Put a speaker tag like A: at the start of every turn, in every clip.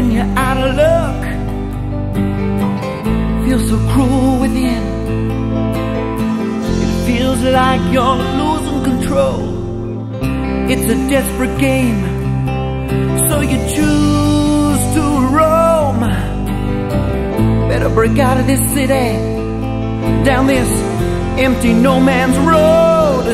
A: when you're out of luck. Feels so cruel within. It feels like you're losing control. It's a desperate game, so you choose to roam. Better break out of this city, down this empty no man's road.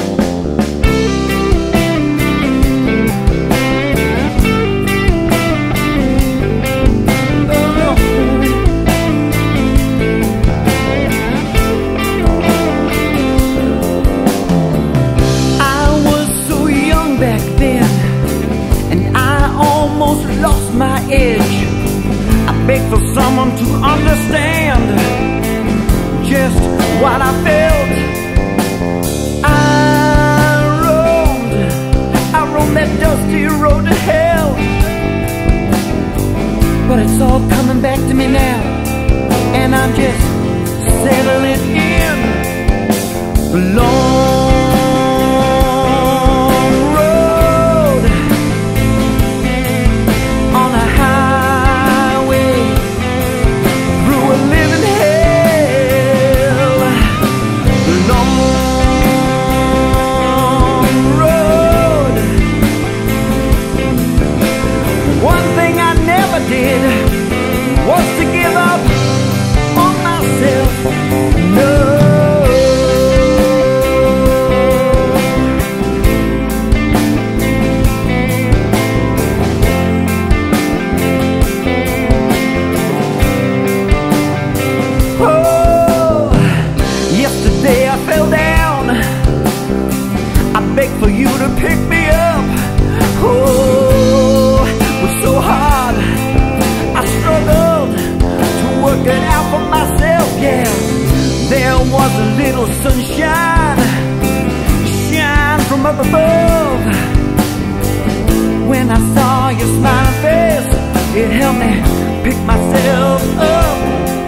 A: Lost my edge. I begged for someone to understand just what I felt. I roamed that dusty road to hell. But it's all coming back to me now, and I'm just settling in. Long was to give up on myself. No. Oh, yesterday I fell down. I begged for you to pick me up. Oh, it was so hard. I struggled to work it out for myself, yeah. There was a little sunshine, shine from up above. When I saw your smiling face, it helped me pick myself up.